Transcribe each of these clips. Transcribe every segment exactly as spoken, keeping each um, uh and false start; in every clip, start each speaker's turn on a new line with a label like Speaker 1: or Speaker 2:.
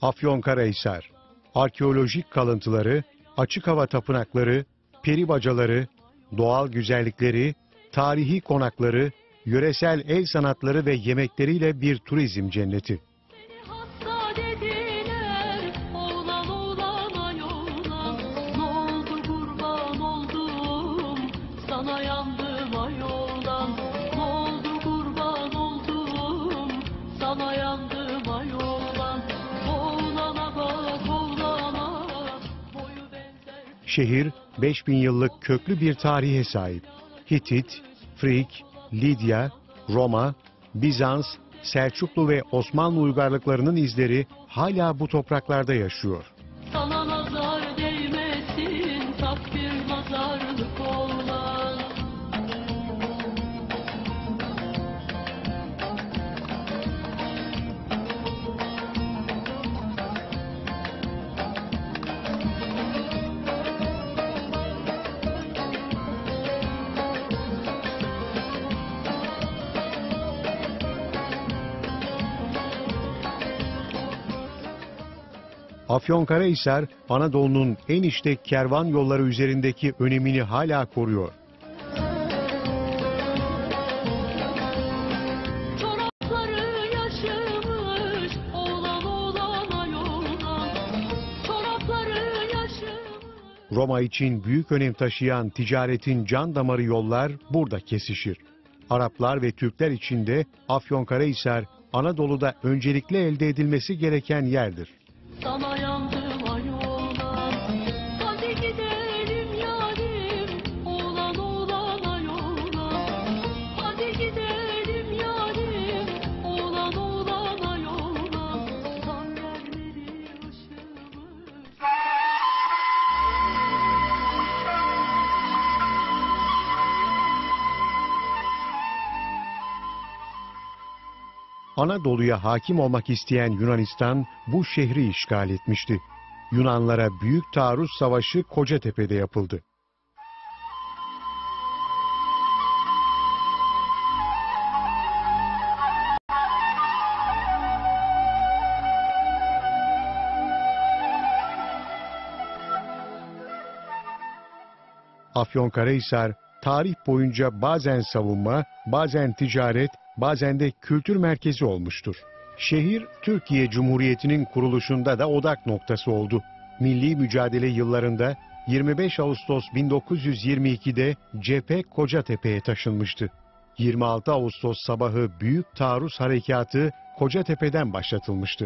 Speaker 1: Afyonkarahisar, arkeolojik kalıntıları, açık hava tapınakları, peri bacaları, doğal güzellikleri, tarihi konakları, yöresel el sanatları ve yemekleriyle bir turizm cenneti. Şehir beş bin yıllık köklü bir tarihe sahip. Hitit, Frig, Lidya, Roma, Bizans, Selçuklu ve Osmanlı uygarlıklarının izleri hala bu topraklarda yaşıyor.
Speaker 2: Sana nazar değmesin, takdir nazarlık olmaz.
Speaker 1: Afyonkarahisar, Anadolu'nun en işlek kervan yolları üzerindeki önemini hala koruyor.
Speaker 2: Çorapları yaşımış, oğlan oğlana yoldan. Çorapları yaşımış.
Speaker 1: Roma için büyük önem taşıyan ticaretin can damarı yollar burada kesişir. Araplar ve Türkler için de Afyonkarahisar, Anadolu'da öncelikle elde edilmesi gereken yerdir.
Speaker 2: Sana yandım ayola, hadi gidelim yarim, oğlan oğlana yola. Hadi gidelim yarim, oğlan oğlana yola. San yerleri ışımış.
Speaker 1: Anadolu'ya hakim olmak isteyen Yunanistan bu şehri işgal etmişti. Yunanlara Büyük Taarruz Savaşı Kocatepe'de yapıldı. Afyonkarahisar, tarih boyunca bazen savunma, bazen ticaret, bazen de kültür merkezi olmuştur. Şehir, Türkiye Cumhuriyeti'nin kuruluşunda da odak noktası oldu. Milli mücadele yıllarında yirmi beş Ağustos bin dokuz yüz yirmi iki'de cephe Kocatepe'ye taşınmıştı. yirmi altı Ağustos sabahı Büyük Taarruz Harekatı Kocatepe'den başlatılmıştı.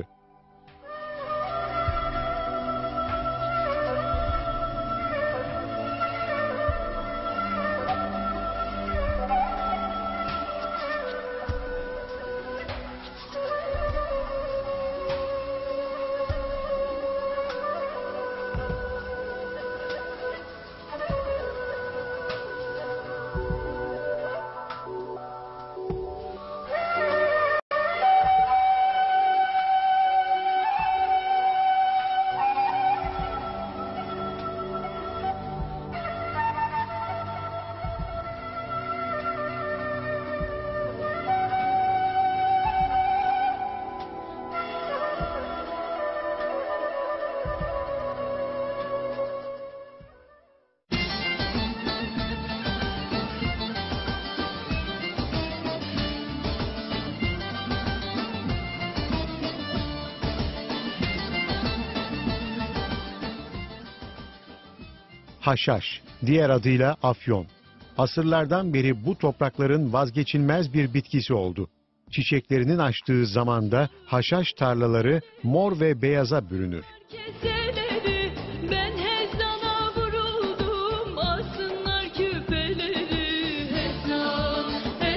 Speaker 1: Haşhaş, diğer adıyla afyon. Asırlardan beri bu toprakların vazgeçilmez bir bitkisi oldu. Çiçeklerinin açtığı zamanda haşhaş tarlaları mor ve beyaza bürünür.
Speaker 2: Keseleri, ben hezana vuruldum, alsınlar küpeleri. Hezan,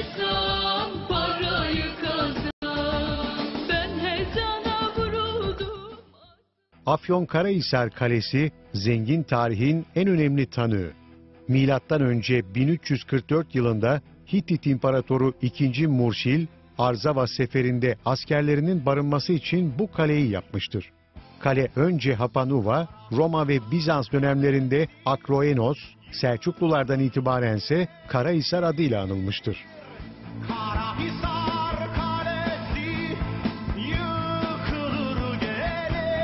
Speaker 2: hezan, parayı kazan, ben hezana vuruldum.
Speaker 1: Afyonkarahisar Kalesi, zengin tarihin en önemli tanığı. Milattan önce bin üç yüz kırk dört yılında Hittit İmparatoru ikinci. Murşil, Arzava seferinde askerlerinin barınması için bu kaleyi yapmıştır. Kale önce Hapanuva, Roma ve Bizans dönemlerinde Akroenos, Selçuklulardan itibarense Karahisar adıyla anılmıştır.
Speaker 3: Karahisar Kalesi yıkılır gelir.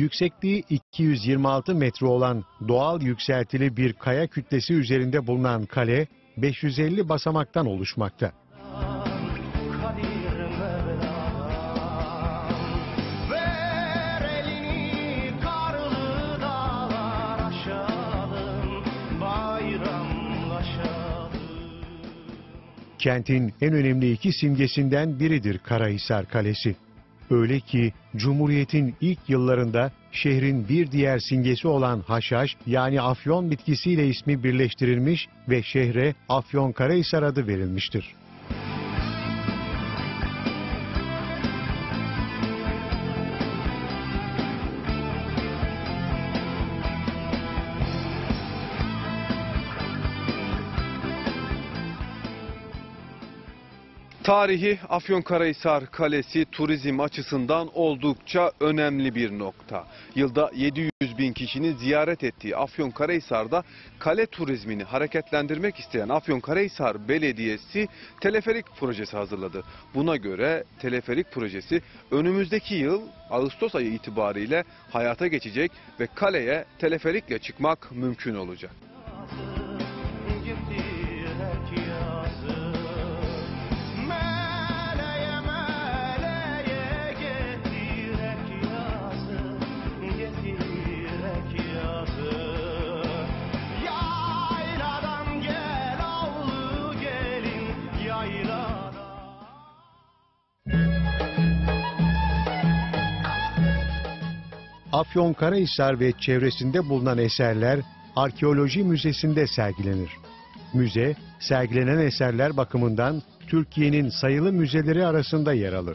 Speaker 1: Yüksekliği iki yüz yirmi altı metre olan doğal yükseltili bir kaya kütlesi üzerinde bulunan kale, beş yüz elli basamaktan oluşmakta. Kentin en önemli iki simgesinden biridir Karahisar Kalesi. Öyle ki Cumhuriyet'in ilk yıllarında şehrin bir diğer simgesi olan haşhaş yani afyon bitkisiyle ismi birleştirilmiş ve şehre Afyonkarahisar adı verilmiştir.
Speaker 3: Tarihi Afyonkarahisar Kalesi turizm açısından oldukça önemli bir nokta. Yılda yedi yüz bin kişinin ziyaret ettiği Afyonkarahisar'da kale turizmini hareketlendirmek isteyen Afyonkarahisar Belediyesi teleferik projesi hazırladı. Buna göre teleferik projesi önümüzdeki yıl Ağustos ayı itibariyle hayata geçecek ve kaleye teleferikle çıkmak mümkün olacak.
Speaker 1: Afyonkarahisar ve çevresinde bulunan eserler Arkeoloji Müzesi'nde sergilenir. Müze, sergilenen eserler bakımından Türkiye'nin sayılı müzeleri arasında yer alır.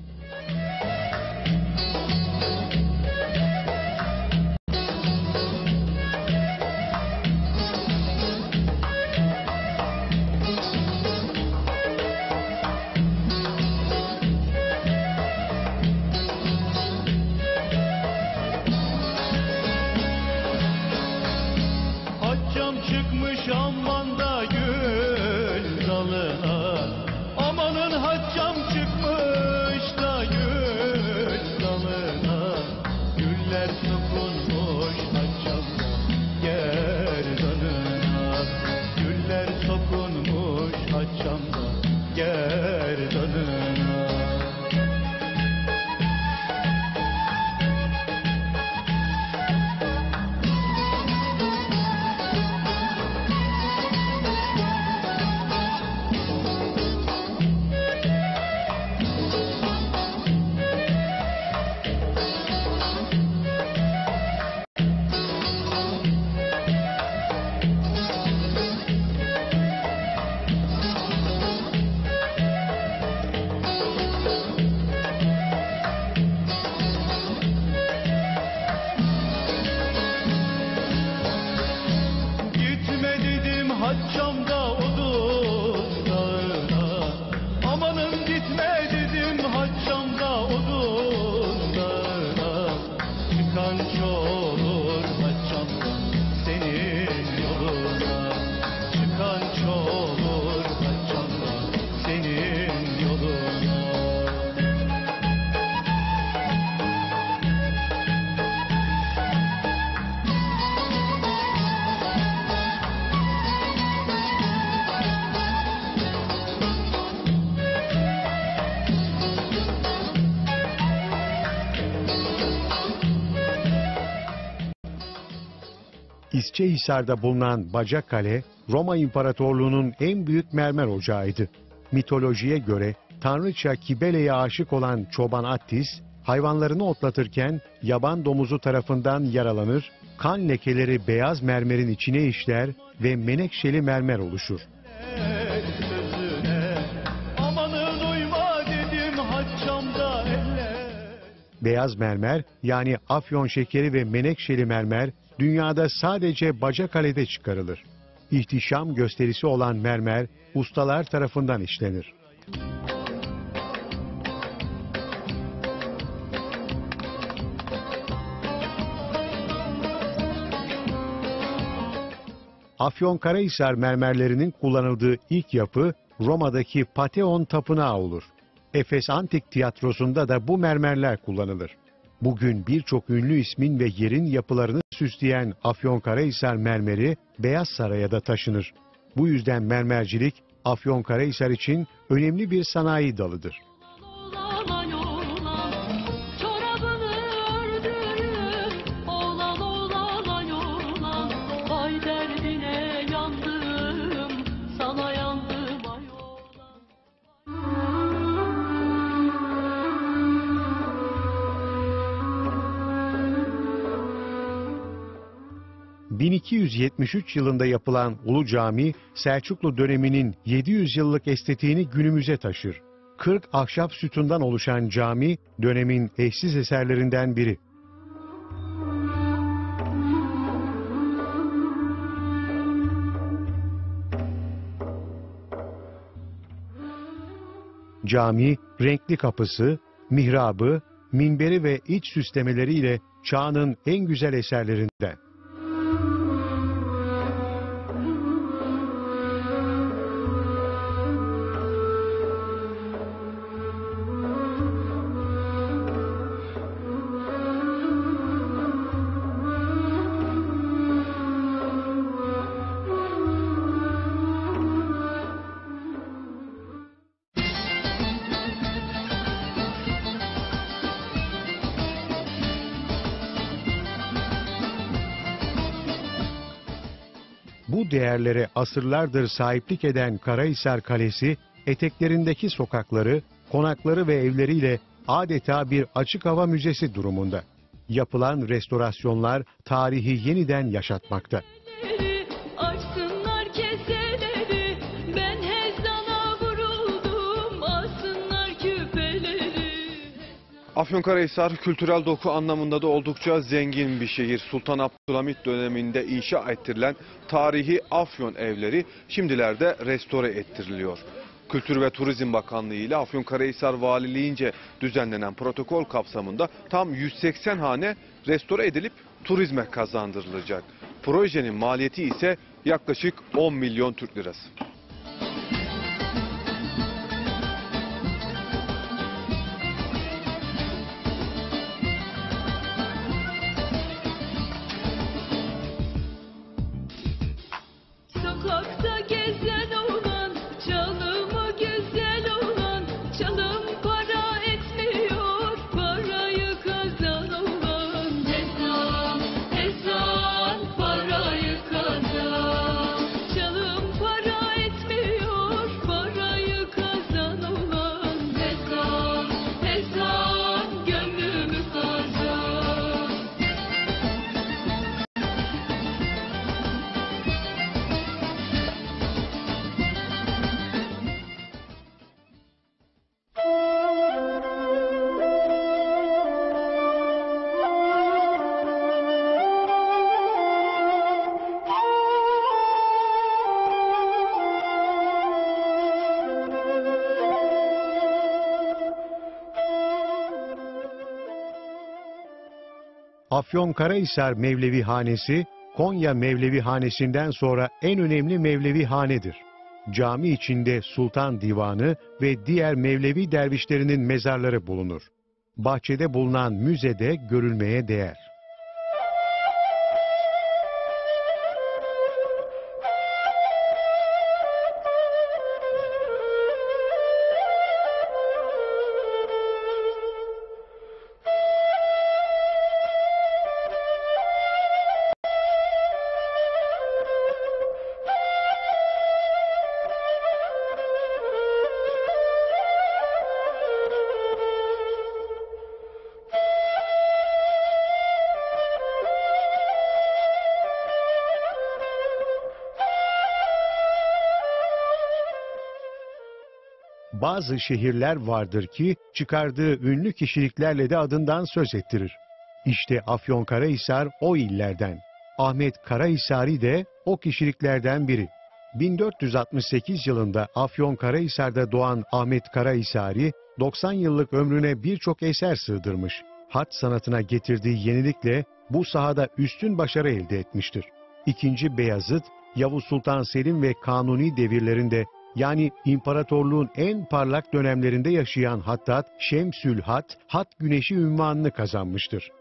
Speaker 1: İsçehisar'da bulunan Bacakale, Roma İmparatorluğu'nun en büyük mermer ocağıydı. Mitolojiye göre tanrıça Kibele'ye aşık olan çoban Attis, hayvanlarını otlatırken yaban domuzu tarafından yaralanır, kan lekeleri beyaz mermerin içine işler ve menekşeli mermer oluşur. Beyaz mermer yani afyon şekeri ve menekşeli mermer dünyada sadece Bacakale'de çıkarılır. İhtişam gösterisi olan mermer ustalar tarafından işlenir. Afyonkarahisar mermerlerinin kullanıldığı ilk yapı Roma'daki Pateon Tapınağı olur. Efes Antik Tiyatrosu'nda da bu mermerler kullanılır. Bugün birçok ünlü ismin ve yerin yapılarını süsleyen Afyonkarahisar mermeri Beyaz Saray'a da taşınır. Bu yüzden mermercilik Afyonkarahisar için önemli bir sanayi dalıdır.
Speaker 2: Oğlan oğlan, çorabını ördürür. Oğlan oğlan oğlan, vay derdine yandım, sana yandım ay oğlan.
Speaker 1: bin iki yüz yetmiş üç yılında yapılan Ulu Cami, Selçuklu döneminin yedi yüz yıllık estetiğini günümüze taşır. kırk ahşap sütundan oluşan cami, dönemin eşsiz eserlerinden biri. Cami, renkli kapısı, mihrabı, minberi ve iç süslemeleriyle çağının en güzel eserlerinden. Bu değerlere asırlardır sahiplik eden Karahisar Kalesi, eteklerindeki sokakları, konakları ve evleriyle adeta bir açık hava müzesi durumunda. Yapılan restorasyonlar tarihi yeniden yaşatmakta.
Speaker 2: Açsınlar keseleri, ben hezana vuruldum, alsınlar küpeleri.
Speaker 3: Afyonkarahisar kültürel doku anlamında da oldukça zengin bir şehir. Sultan Abdülhamit döneminde inşa ettirilen tarihi Afyon evleri şimdilerde restore ettiriliyor. Kültür ve Turizm Bakanlığı ile Afyonkarahisar Valiliğince düzenlenen protokol kapsamında tam yüz seksen hane restore edilip turizme kazandırılacak. Projenin maliyeti ise yaklaşık on milyon Türk lirası.
Speaker 2: Sokakta gezen olan, çalımı güzel olan, çalım para etmiyor, parayı kazan olan. Hezan, hezan, parayı kazan. Çalım para etmiyor, parayı kazan olan. Hezan, hezan, gönlümü kazan.
Speaker 1: Afyonkarahisar Mevlevi Hanesi, Konya Mevlevi Hanesi'nden sonra en önemli Mevlevi hanedir. Cami içinde Sultan Divanı ve diğer Mevlevi dervişlerinin mezarları bulunur. Bahçede bulunan müzede görülmeye değer. Bazı şehirler vardır ki çıkardığı ünlü kişiliklerle de adından söz ettirir. İşte Afyonkarahisar o illerden. Ahmet Karahisari de o kişiliklerden biri. bin dört yüz altmış sekiz yılında Afyonkarahisar'da doğan Ahmet Karahisari, doksan yıllık ömrüne birçok eser sığdırmış. Hat sanatına getirdiği yenilikle bu sahada üstün başarı elde etmiştir. İkinci Beyazıt, Yavuz Sultan Selim ve Kanuni devirlerinde yani imparatorluğun en parlak dönemlerinde yaşayan Hattat, Şemsül Hat, Hat Güneşi unvanını kazanmıştır.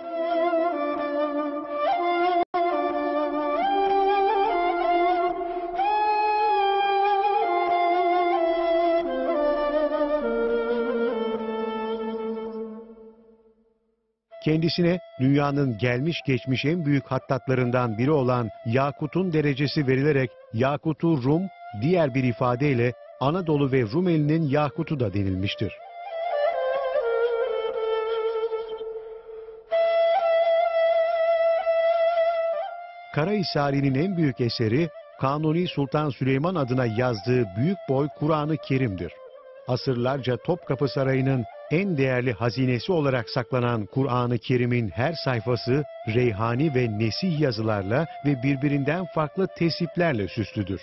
Speaker 1: Kendisine dünyanın gelmiş geçmiş en büyük hattatlarından biri olan Yakut'un derecesi verilerek Yakut-u Rum, diğer bir ifadeyle Anadolu ve Rumeli'nin Yakut'u da denilmiştir. Karahisari'nin en büyük eseri Kanuni Sultan Süleyman adına yazdığı büyük boy Kur'an-ı Kerim'dir. Asırlarca Topkapı Sarayı'nın en değerli hazinesi olarak saklanan Kur'an-ı Kerim'in her sayfası reyhani ve nesih yazılarla ve birbirinden farklı tesiplerle süslüdür.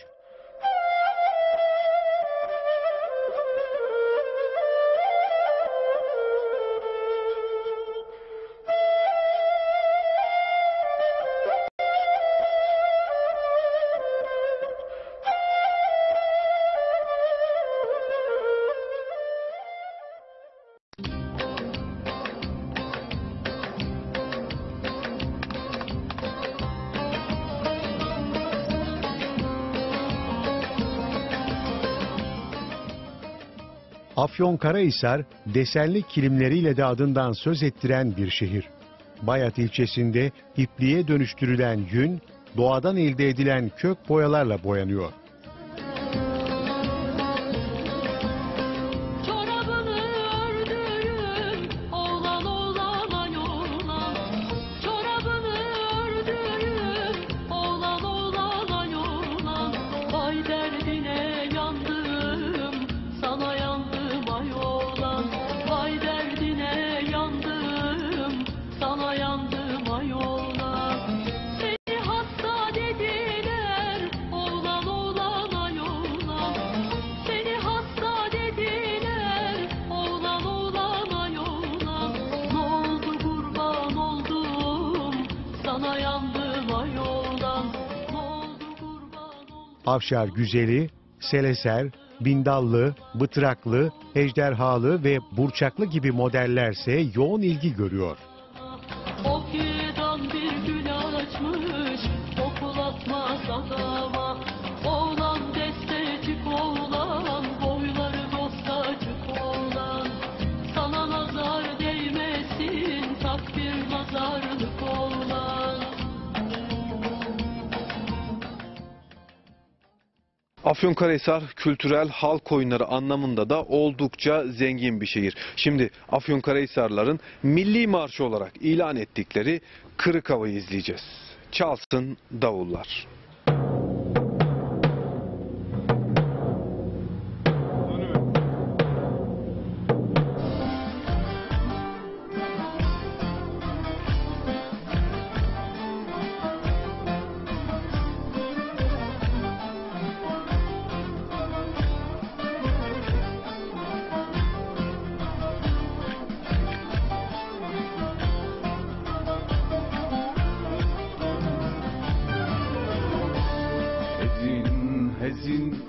Speaker 1: Afyonkarahisar, desenli kilimleriyle de adından söz ettiren bir şehir. Bayat ilçesinde ipliğe dönüştürülen yün, doğadan elde edilen kök boyalarla boyanıyor.
Speaker 2: Çorabını ördüğüm oğlan oğlana yolan, çorabını ördüğüm oğlan oğlana yolan, vay derdine yandım, sana yandım ay oğlan, vay derdine yandım, sana yandım ay oğlan. Seni hasta dediler, oğlan oğlana yolan, seni hasta dediler, oğlan oğlana yolan. Ne oldu kurban oldum, sana yandım ay oğlan, ne oldu kurban oldum.
Speaker 1: Afşar Güzeli, Seleser, Bindallı, Bıtraklı, Ejderhalı ve Burçaklı gibi modellerse yoğun ilgi görüyor.
Speaker 2: O fidan bir gül açmış, kokulatmaz adama. Oğlan destecik oğlan, boyları dostacık oğlan. Sana nazar değmesin, tak bir nazarlık oğlan.
Speaker 3: Afyonkarahisar kültürel halk oyunları anlamında da oldukça zengin bir şehir. Şimdi Afyonkarahisarların milli marşı olarak ilan ettikleri Kırık Hava'yı izleyeceğiz. Çalsın davullar.
Speaker 4: Hezin hezin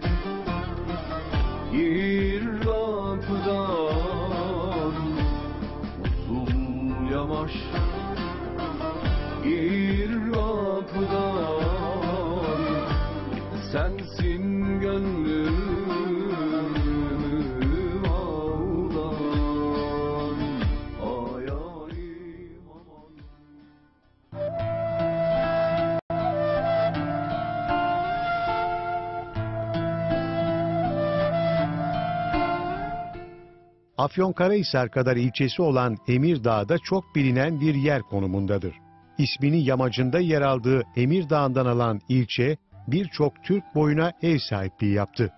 Speaker 4: gir kapıdan, usul yavaş gir kapıdan, sensin gönlümü ağlan, ay yarim aman.
Speaker 1: Afyonkarahisar kadar ilçesi olan Emirdağ'da çok bilinen bir yer konumundadır. İsmini yamacında yer aldığı Emirdağ'ından alan ilçe, birçok Türk boyuna ev sahipliği yaptı.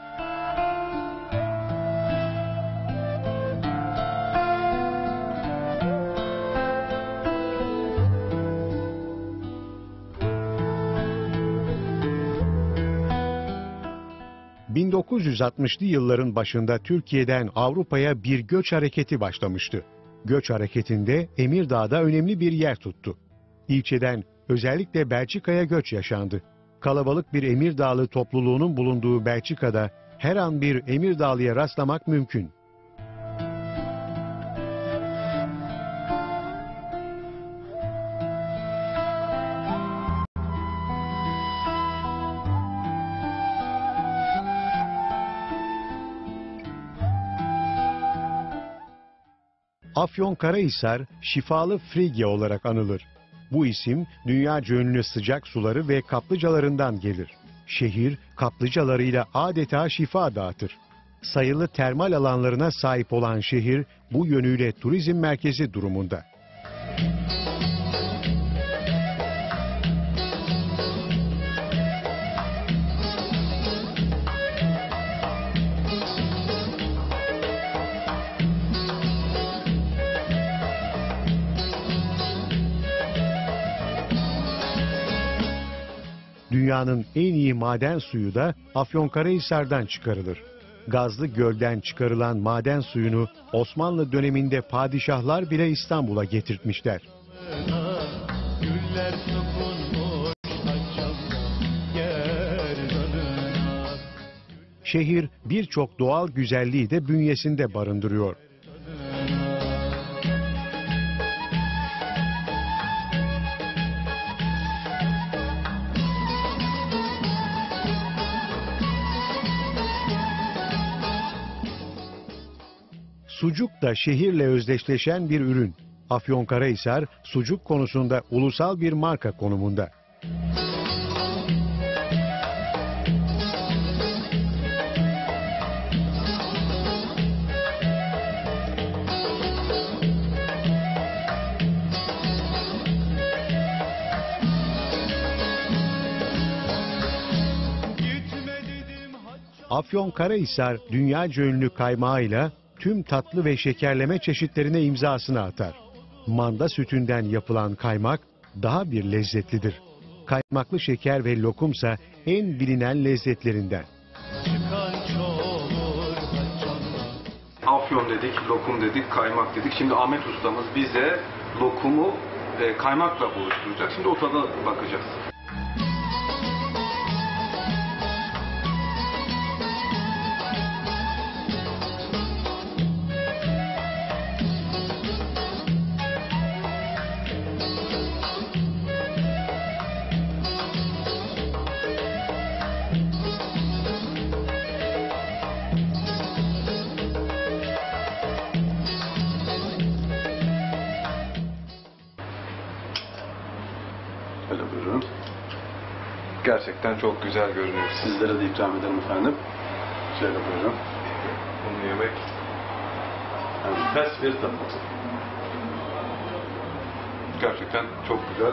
Speaker 1: bin dokuz yüz altmışlı yılların başında Türkiye'den Avrupa'ya bir göç hareketi başlamıştı. Göç hareketinde Emirdağ'da önemli bir yer tuttu. İlçeden özellikle Belçika'ya göç yaşandı. Kalabalık bir Emirdağlı topluluğunun bulunduğu Belçika'da her an bir Emirdağlı'ya rastlamak mümkün. Afyonkarahisar, şifalı Frigya olarak anılır. Bu isim dünyaca ünlü sıcak suları ve kaplıcalarından gelir. Şehir kaplıcalarıyla adeta şifa dağıtır. Sayılı termal alanlarına sahip olan şehir bu yönüyle turizm merkezi durumunda. Dünyanın en iyi maden suyu da Afyonkarahisar'dan çıkarılır. Gazlı Göl'den çıkarılan maden suyunu Osmanlı döneminde padişahlar bile İstanbul'a getirtmişler.
Speaker 5: Güller sokulmuş saçımda gerdanına.
Speaker 1: Şehir birçok doğal güzelliği de bünyesinde barındırıyor. Sucuk da şehirle özdeşleşen bir ürün. Afyonkarahisar, sucuk konusunda ulusal bir marka konumunda. Afyonkarahisar, dünyaca ünlü kaymağıyla tüm tatlı ve şekerleme çeşitlerine imzasını atar. Manda sütünden yapılan kaymak daha bir lezzetlidir. Kaymaklı şeker ve lokumsa en bilinen lezzetlerinden.
Speaker 5: Çıkan çoğulur saçımda.
Speaker 3: Afyon dedik, lokum dedik, kaymak dedik. Şimdi Ahmet ustamız bize lokumu e, kaymakla buluşturacak. Şimdi o tada bakacağız.
Speaker 6: Öyle buyurun.
Speaker 3: Gerçekten çok güzel görünüyor.
Speaker 6: Sizlere de ikram ederim efendim. Şöyle buyurun.
Speaker 3: Bunu yemek
Speaker 6: Enfes bir tat.
Speaker 3: gerçekten çok güzel.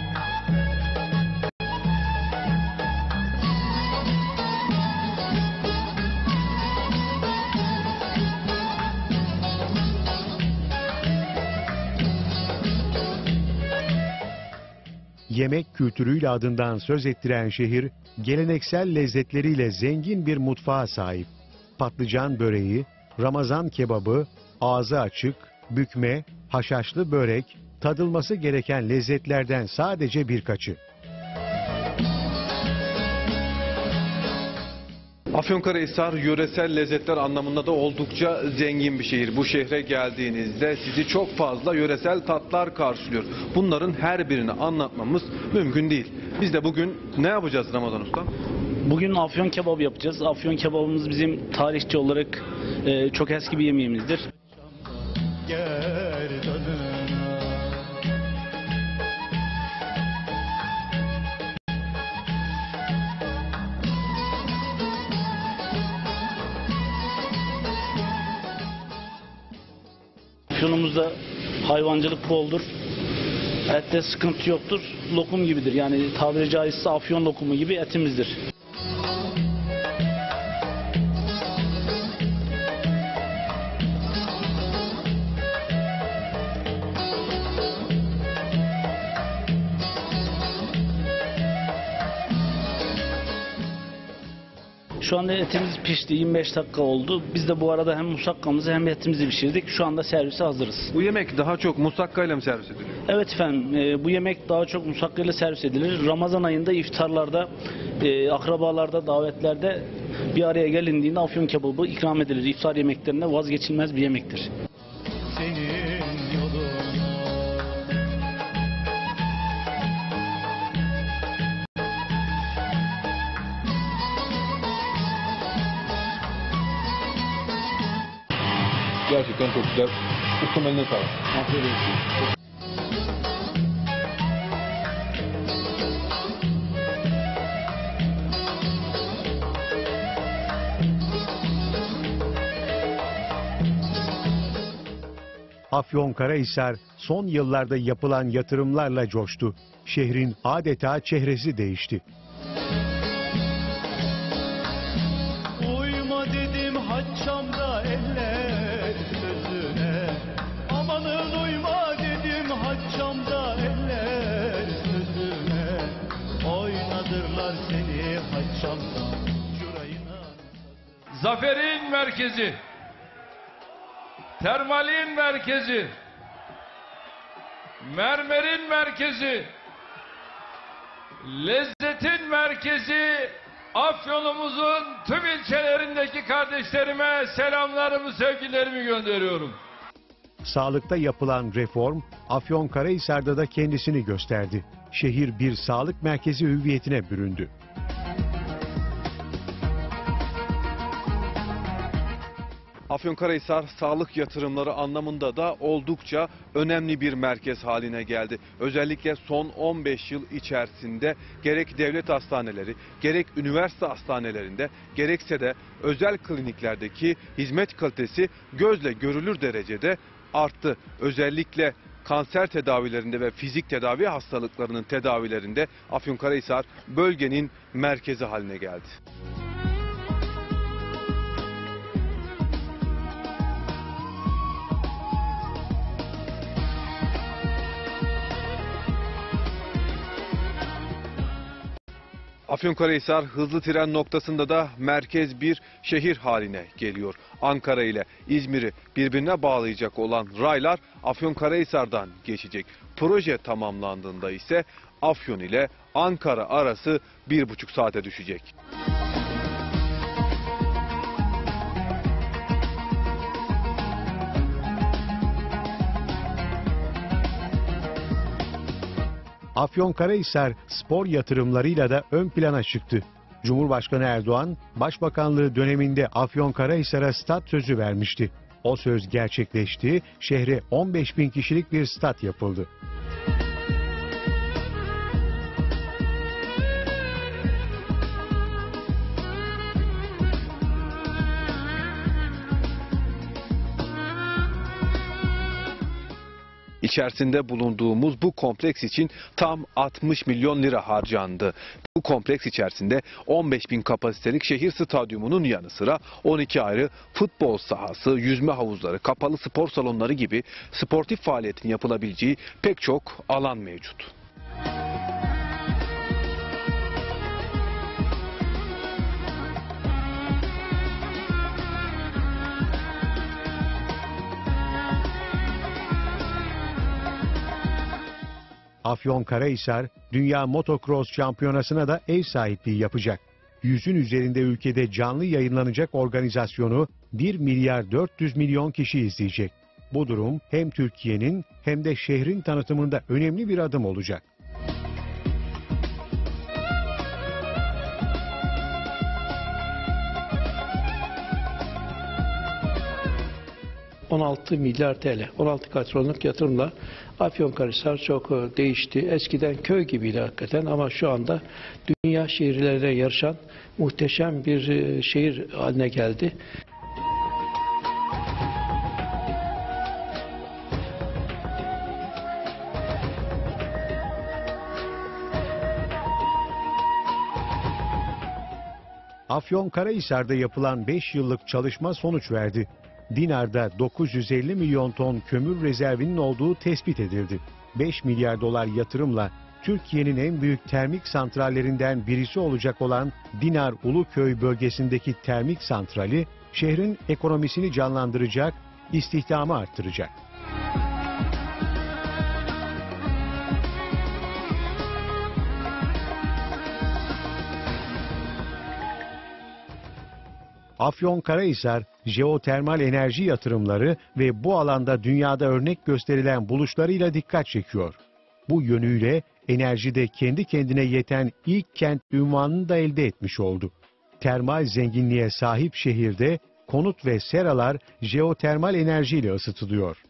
Speaker 1: Yemek kültürüyle adından söz ettiren şehir, geleneksel lezzetleriyle zengin bir mutfağa sahip. Patlıcan böreği, Ramazan kebabı, ağzı açık, bükme, haşhaşlı börek, tadılması gereken lezzetlerden sadece birkaçı.
Speaker 3: Afyonkarahisar yöresel lezzetler anlamında da oldukça zengin bir şehir. Bu şehre geldiğinizde sizi çok fazla yöresel tatlar karşılıyor. Bunların her birini anlatmamız mümkün değil. Biz de bugün ne yapacağız Ramazan Usta?
Speaker 7: Bugün afyon kebabı yapacağız. Afyon kebabımız bizim tarihçi olarak e, çok eski bir yemeğimizdir.
Speaker 5: Gerdanına.
Speaker 7: Afyonumuzda hayvancılık boldur. Ette sıkıntı yoktur. Lokum gibidir. Yani tabiri caizse afyon lokumu gibi etimizdir. Şu anda etimiz pişti, yirmi beş dakika oldu. Biz de bu arada hem musakkamızı hem etimizi pişirdik. Şu anda servise hazırız.
Speaker 3: Bu yemek daha çok musakkayla mı servis ediliyor?
Speaker 7: Evet efendim, e, bu yemek daha çok musakkayla servis edilir. Ramazan ayında iftarlarda, e, akrabalarda, davetlerde bir araya gelindiğinde afyon kebabı ikram edilir. İftar yemeklerinde vazgeçilmez bir yemektir.
Speaker 5: Senin yoluna
Speaker 6: Gerçekten çok güzel. Ustam eline sağlık.
Speaker 7: Afiyet olsun.
Speaker 1: Afyonkarahisar son yıllarda yapılan yatırımlarla coştu. Şehrin adeta çehresi değişti.
Speaker 5: uyma dedim haccamda eller sözüne. Amanın uyma dedim haccamda eller sözüne. Oynadırlar seni haccamda şurayına.
Speaker 8: Zaferin merkezi, termalin merkezi, mermerin merkezi, lezzetin merkezi, Afyonumuzun tüm ilçelerindeki kardeşlerime selamlarımı, sevgilerimi gönderiyorum.
Speaker 1: Sağlıkta yapılan reform Afyonkarahisar'da da kendisini gösterdi. Şehir bir sağlık merkezi hüviyetine büründü.
Speaker 3: Afyonkarahisar sağlık yatırımları anlamında da oldukça önemli bir merkez haline geldi. Özellikle son on beş yıl içerisinde gerek devlet hastaneleri, gerek üniversite hastanelerinde, gerekse de özel kliniklerdeki hizmet kalitesi gözle görülür derecede arttı. Özellikle kanser tedavilerinde ve fizik tedavi hastalıklarının tedavilerinde Afyonkarahisar bölgenin merkezi haline geldi. Afyonkarahisar hızlı tren noktasında da merkez bir şehir haline geliyor. Ankara ile İzmir'i birbirine bağlayacak olan raylar Afyonkarahisar'dan geçecek. Proje tamamlandığında ise Afyon ile Ankara arası bir buçuk saate düşecek.
Speaker 1: Afyonkarahisar spor yatırımlarıyla da ön plana çıktı. Cumhurbaşkanı Erdoğan, Başbakanlığı döneminde Afyonkarahisar'a stat sözü vermişti. O söz gerçekleşti, şehre on beş bin kişilik bir stat yapıldı.
Speaker 3: İçerisinde bulunduğumuz bu kompleks için tam altmış milyon lira harcandı. Bu kompleks içerisinde on beş bin kapasitelik şehir stadyumunun yanı sıra on iki ayrı futbol sahası, yüzme havuzları, kapalı spor salonları gibi sportif faaliyetin yapılabileceği pek çok alan mevcut.
Speaker 1: Afyonkarahisar, Dünya Motocross Şampiyonası'na da ev sahipliği yapacak. Yüzün üzerinde ülkede canlı yayınlanacak organizasyonu bir milyar dört yüz milyon kişi izleyecek. Bu durum hem Türkiye'nin hem de şehrin tanıtımında önemli bir adım olacak.
Speaker 9: on altı milyar T L, on altı katronluk yatırımla Afyonkarahisar çok değişti. Eskiden köy gibiydi hakikaten ama şu anda dünya şehirlerine yarışan muhteşem bir şehir haline geldi.
Speaker 1: Afyonkarahisar'da yapılan beş yıllık çalışma sonuç verdi. Dinar'da dokuz yüz elli milyon ton kömür rezervinin olduğu tespit edildi. beş milyar dolar yatırımla Türkiye'nin en büyük termik santrallerinden birisi olacak olan Dinar Uluköy bölgesindeki termik santrali, şehrin ekonomisini canlandıracak, istihdamı arttıracak. Afyonkarahisar, jeotermal enerji yatırımları ve bu alanda dünyada örnek gösterilen buluşlarıyla dikkat çekiyor. Bu yönüyle enerjide kendi kendine yeten ilk kent unvanını da elde etmiş oldu. Termal zenginliğe sahip şehirde konut ve seralar jeotermal enerjiyle ısıtılıyor.